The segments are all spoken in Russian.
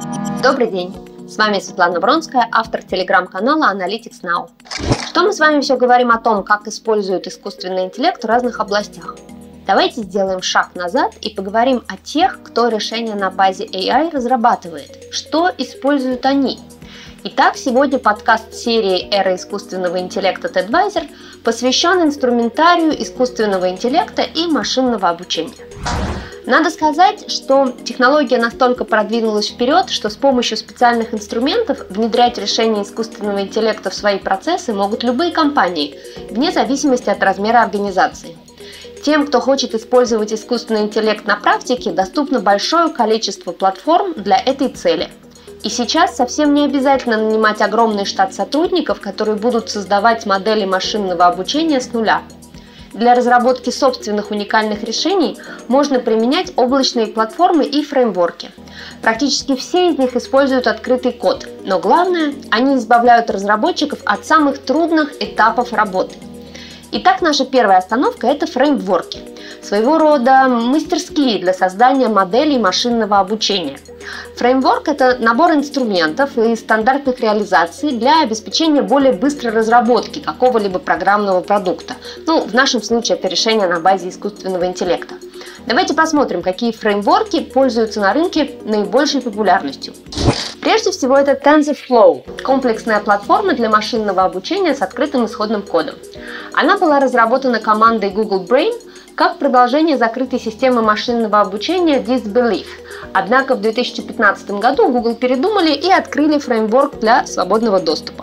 Добрый день! С вами Светлана Бронская, автор телеграм-канала Analytics Now. Что мы с вами все говорим о том, как используют искусственный интеллект в разных областях? Давайте сделаем шаг назад и поговорим о тех, кто решения на базе AI разрабатывает. Что используют они? Итак, сегодня подкаст серии «Эра искусственного интеллекта TEDvisor» посвящен инструментарию искусственного интеллекта и машинного обучения. Надо сказать, что технология настолько продвинулась вперед, что с помощью специальных инструментов внедрять решения искусственного интеллекта в свои процессы могут любые компании, вне зависимости от размера организации. Тем, кто хочет использовать искусственный интеллект на практике, доступно большое количество платформ для этой цели. И сейчас совсем не обязательно нанимать огромный штат сотрудников, которые будут создавать модели машинного обучения с нуля. Для разработки собственных уникальных решений можно применять облачные платформы и фреймворки. Практически все из них используют открытый код, но главное, они избавляют разработчиков от самых трудных этапов работы. Итак, наша первая остановка – это фреймворки. Своего рода мастерские для создания моделей машинного обучения. Фреймворк – это набор инструментов и стандартных реализаций для обеспечения более быстрой разработки какого-либо программного продукта. В нашем случае это решение на базе искусственного интеллекта. Давайте посмотрим, какие фреймворки пользуются на рынке наибольшей популярностью. Прежде всего, это TensorFlow – комплексная платформа для машинного обучения с открытым исходным кодом. Она была разработана командой Google Brain как продолжение закрытой системы машинного обучения Disbelief. Однако в 2015 году Google передумали и открыли фреймворк для свободного доступа.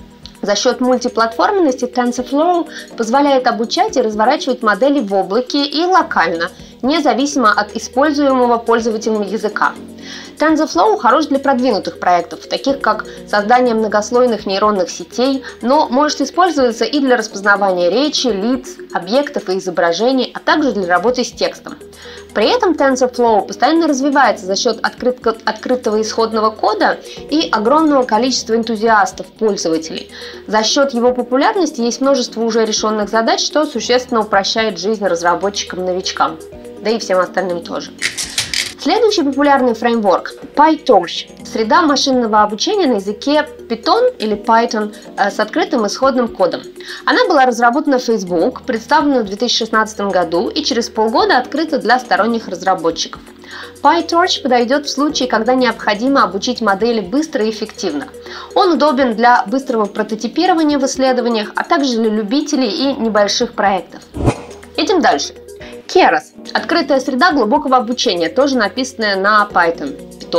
За счет мультиплатформенности TensorFlow позволяет обучать и разворачивать модели в облаке и локально, независимо от используемого пользователем языка. TensorFlow хорош для продвинутых проектов, таких как создание многослойных нейронных сетей, но может использоваться и для распознавания речи, лиц, объектов и изображений, а также для работы с текстом. При этом TensorFlow постоянно развивается за счет открытого исходного кода и огромного количества энтузиастов-пользователей. За счет его популярности есть множество уже решенных задач, что существенно упрощает жизнь разработчикам-новичкам, да и всем остальным тоже. Следующий популярный фреймворк – PyTorch – среда машинного обучения на языке Python или Python с открытым исходным кодом. Она была разработана в Facebook, представлена в 2016 году и через полгода открыта для сторонних разработчиков. PyTorch подойдет в случае, когда необходимо обучить модели быстро и эффективно. Он удобен для быстрого прототипирования в исследованиях, а также для любителей и небольших проектов. Идем дальше. Keras – открытая среда глубокого обучения, тоже написанная на Python.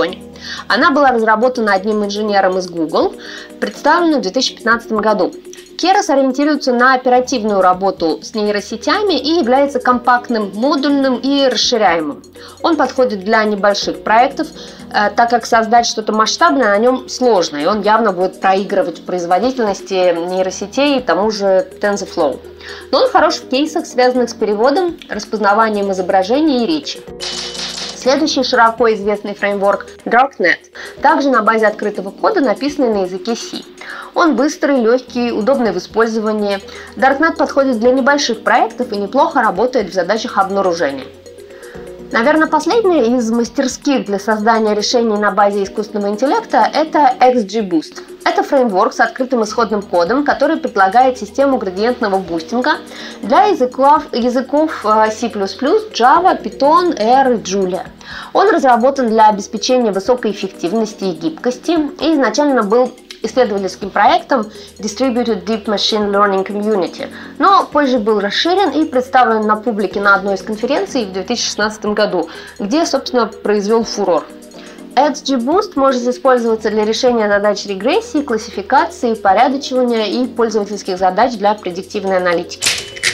Она была разработана одним инженером из Google, представлена в 2015 году. Keras ориентируется на оперативную работу с нейросетями и является компактным, модульным и расширяемым. Он подходит для небольших проектов, так как создать что-то масштабное на нем сложно, и он явно будет проигрывать в производительности нейросетей и тому же TensorFlow. Но он хорош в кейсах, связанных с переводом, распознаванием изображений и речи. Следующий широко известный фреймворк – Darknet, также на базе открытого кода, написанный на языке C. Он быстрый, легкий, удобный в использовании. Darknet подходит для небольших проектов и неплохо работает в задачах обнаружения. Наверное, последняя из мастерских для создания решений на базе искусственного интеллекта – это XGBoost. Это фреймворк с открытым исходным кодом, который предлагает систему градиентного бустинга для языков C++, Java, Python, R и Julia. Он разработан для обеспечения высокой эффективности и гибкости и изначально был исследовательским проектом Distributed Deep Machine Learning Community, но позже был расширен и представлен на публике на одной из конференций в 2016 году, где, собственно, произвел фурор. XGBoost может использоваться для решения задач регрессии, классификации, упорядочивания и пользовательских задач для предиктивной аналитики.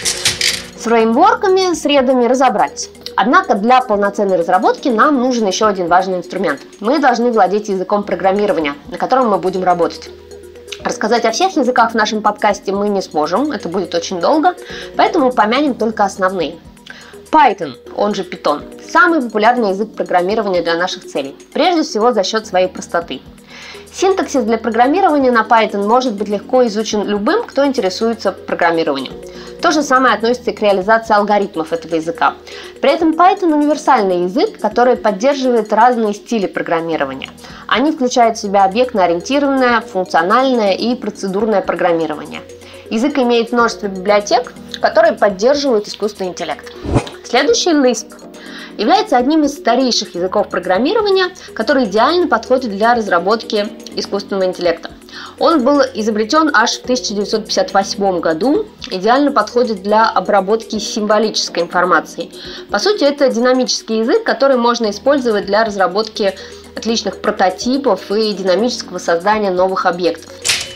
С фреймворками, средами разобрались. Однако для полноценной разработки нам нужен еще один важный инструмент. Мы должны владеть языком программирования, на котором мы будем работать. Рассказать о всех языках в нашем подкасте мы не сможем, это будет очень долго, поэтому упомянем только основные. Python, он же Python, самый популярный язык программирования для наших целей, прежде всего за счет своей простоты. Синтаксис для программирования на Python может быть легко изучен любым, кто интересуется программированием. То же самое относится и к реализации алгоритмов этого языка. При этом Python универсальный язык, который поддерживает разные стили программирования. Они включают в себя объектно-ориентированное, функциональное и процедурное программирование. Язык имеет множество библиотек, которые поддерживают искусственный интеллект. Следующий Lisp является одним из старейших языков программирования, который идеально подходит для разработки искусственного интеллекта. Он был изобретен аж в 1958 году, идеально подходит для обработки символической информации. По сути, это динамический язык, который можно использовать для разработки отличных прототипов и динамического создания новых объектов.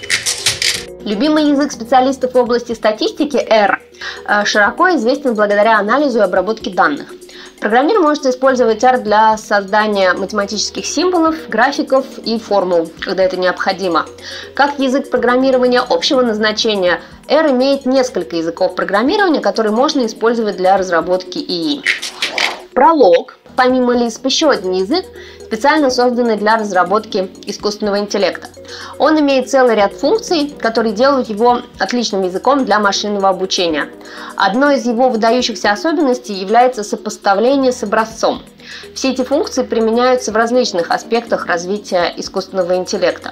Любимый язык специалистов в области статистики R широко известен благодаря анализу и обработке данных. Программист может использовать R для создания математических символов, графиков и формул, когда это необходимо. Как язык программирования общего назначения, R имеет несколько языков программирования, которые можно использовать для разработки ИИ. Prolog, помимо Lisp, еще один язык, специально созданный для разработки искусственного интеллекта. Он имеет целый ряд функций, которые делают его отличным языком для машинного обучения. Одной из его выдающихся особенностей является сопоставление с образцом. Все эти функции применяются в различных аспектах развития искусственного интеллекта.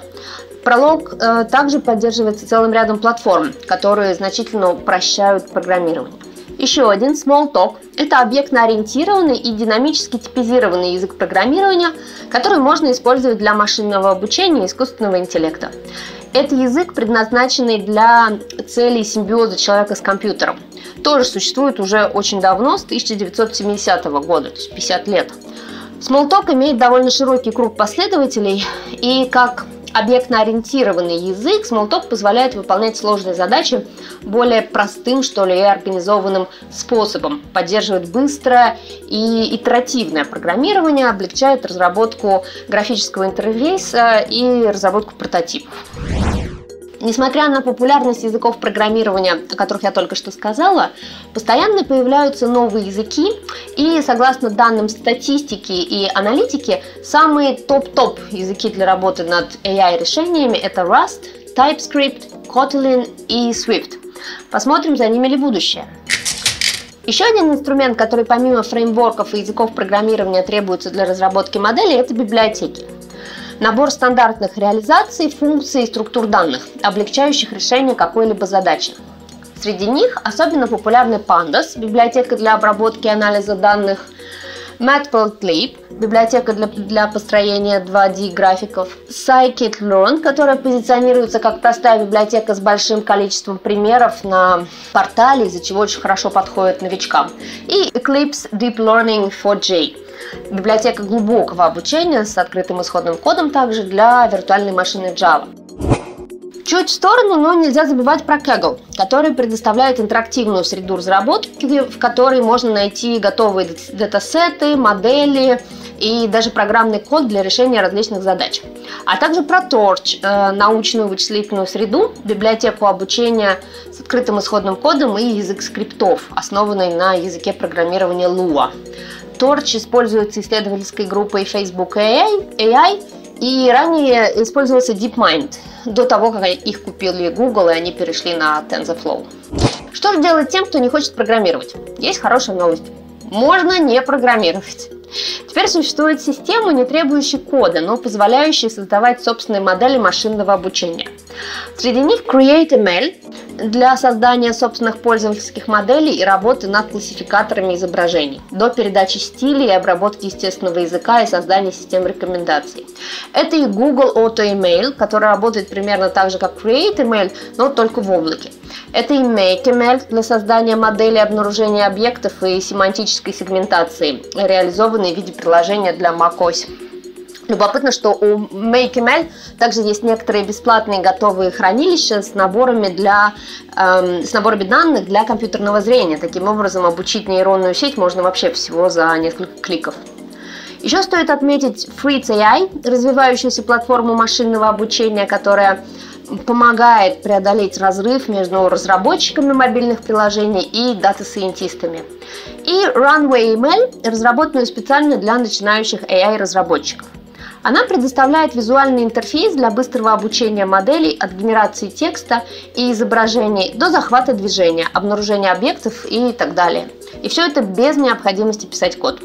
Prolog также поддерживается целым рядом платформ, которые значительно упрощают программирование. Еще один Smalltalk – это объектно-ориентированный и динамически типизированный язык программирования, который можно использовать для машинного обучения и искусственного интеллекта. Это язык, предназначенный для целей симбиоза человека с компьютером. Тоже существует уже очень давно, с 1970 года, то есть 50 лет. Smalltalk имеет довольно широкий круг последователей, и как объектно-ориентированный язык Smalltalk позволяет выполнять сложные задачи более простым, что ли, и организованным способом, поддерживает быстрое и итеративное программирование, облегчает разработку графического интерфейса и разработку прототипов. Несмотря на популярность языков программирования, о которых я только что сказала, постоянно появляются новые языки, и согласно данным статистики и аналитики, самые топ-топ языки для работы над AI-решениями – это Rust, TypeScript, Kotlin и Swift. Посмотрим, за ними ли будущее. Еще один инструмент, который помимо фреймворков и языков программирования требуется для разработки моделей – это библиотеки. Набор стандартных реализаций, функций и структур данных, облегчающих решение какой-либо задачи. Среди них особенно популярны Pandas, библиотека для обработки и анализа данных, Matplotlib, библиотека для построения 2D графиков, Scikit-learn, которая позиционируется как простая библиотека с большим количеством примеров на портале, из-за чего очень хорошо подходит новичкам, и Eclipse Deep Learning 4J. Библиотека глубокого обучения с открытым исходным кодом также для виртуальной машины Java. Чуть в сторону, но нельзя забывать про Kaggle, который предоставляет интерактивную среду разработки, в которой можно найти готовые датасеты, модели и даже программный код для решения различных задач. А также про Torch, научную вычислительную среду, библиотеку обучения с открытым исходным кодом и язык скриптов, основанный на языке программирования Lua. Torch используется исследовательской группой Facebook AI и ранее использовался DeepMind, до того, как их купили Google и они перешли на TensorFlow. Что же делать тем, кто не хочет программировать? Есть хорошая новость. Можно не программировать. Теперь существует система, не требующая кода, но позволяющая создавать собственные модели машинного обучения. Среди них CreateML для создания собственных пользовательских моделей и работы над классификаторами изображений, до передачи стилей и обработки естественного языка и создания систем рекомендаций. Это и Google AutoML, который работает примерно так же, как CreateML, но только в облаке. Это и MakeML для создания моделей обнаружения объектов и семантической сегментации, реализованной в виде приложения для macOS. Любопытно, что у MakeML также есть некоторые бесплатные готовые хранилища с наборами данных для компьютерного зрения. Таким образом, обучить нейронную сеть можно вообще всего за несколько кликов. Еще стоит отметить Freeze.ai, развивающуюся платформу машинного обучения, которая помогает преодолеть разрыв между разработчиками мобильных приложений и дата-сайентистами. И RunwayML, разработанную специально для начинающих AI-разработчиков. Она предоставляет визуальный интерфейс для быстрого обучения моделей от генерации текста и изображений до захвата движения, обнаружения объектов и так далее. И все это без необходимости писать код.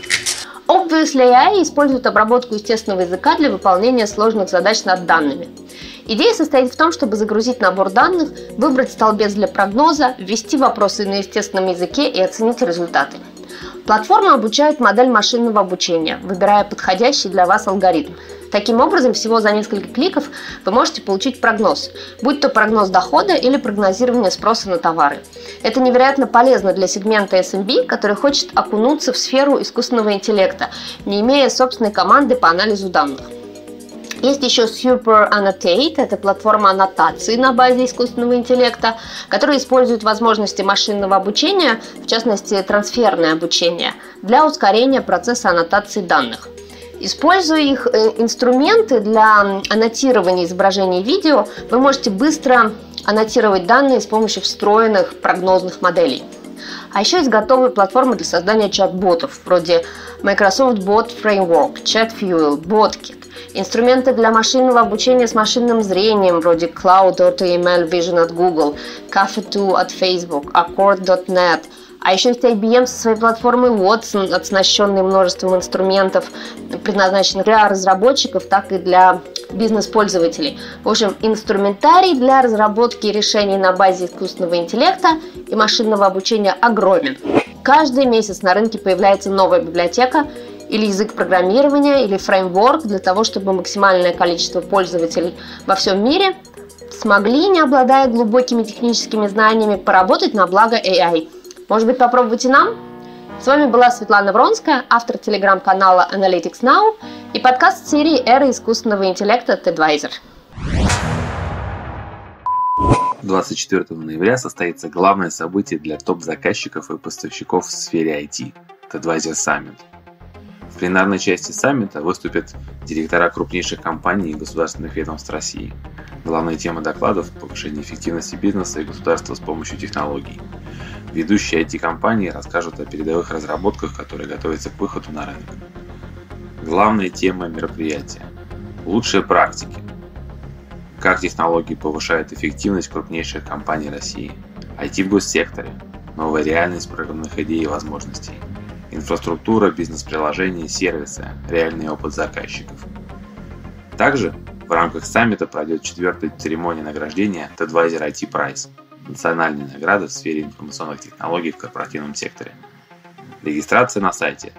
Obviously AI использует обработку естественного языка для выполнения сложных задач над данными. Идея состоит в том, чтобы загрузить набор данных, выбрать столбец для прогноза, ввести вопросы на естественном языке и оценить результаты. Платформа обучает модель машинного обучения, выбирая подходящий для вас алгоритм. Таким образом, всего за несколько кликов вы можете получить прогноз, будь то прогноз дохода или прогнозирование спроса на товары. Это невероятно полезно для сегмента SMB, который хочет окунуться в сферу искусственного интеллекта, не имея собственной команды по анализу данных. Есть еще Super Annotate, это платформа аннотации на базе искусственного интеллекта, которая использует возможности машинного обучения, в частности трансферное обучение, для ускорения процесса аннотации данных. Используя их инструменты для аннотирования изображений и видео, вы можете быстро аннотировать данные с помощью встроенных прогнозных моделей. А еще есть готовые платформы для создания чат-ботов, вроде Microsoft Bot Framework, ChatFuel, BotKit. Инструменты для машинного обучения с машинным зрением, вроде Cloud AutoML Vision от Google, Caffe2 от Facebook, Accord.net. А еще есть IBM со своей платформой Watson, оснащенной множеством инструментов, предназначенных для разработчиков, так и для бизнес-пользователей. В общем, инструментарий для разработки решений на базе искусственного интеллекта и машинного обучения огромен. Каждый месяц на рынке появляется новая библиотека, или язык программирования, или фреймворк для того, чтобы максимальное количество пользователей во всем мире смогли, не обладая глубокими техническими знаниями, поработать на благо AI. Может быть, попробуйте нам? С вами была Светлана Вронская, автор телеграм-канала Analytics Now и подкаст серии «Эра искусственного интеллекта TEDvisor». 24 ноября состоится главное событие для топ-заказчиков и поставщиков в сфере IT – TEDvisor Summit. В пленарной части саммита выступят директора крупнейших компаний и государственных ведомств России. Главная тема докладов – повышение эффективности бизнеса и государства с помощью технологий. Ведущие IT-компании расскажут о передовых разработках, которые готовятся к выходу на рынок. Главная тема мероприятия – лучшие практики. Как технологии повышают эффективность крупнейших компаний России. IT в госсекторе. Новая реальность программных идей и возможностей. Инфраструктура, бизнес-приложения, сервисы, реальный опыт заказчиков. Также в рамках саммита пройдет 4-я церемония награждения TEDvisor IT Prize – национальная награда в сфере информационных технологий в корпоративном секторе. Регистрация на сайте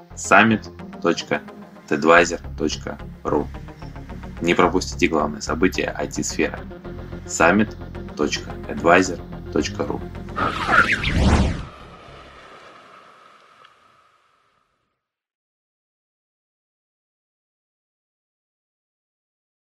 summit.tedvisor.ru. Не пропустите главное событие IT-сферы – summit.tedvisor.ru.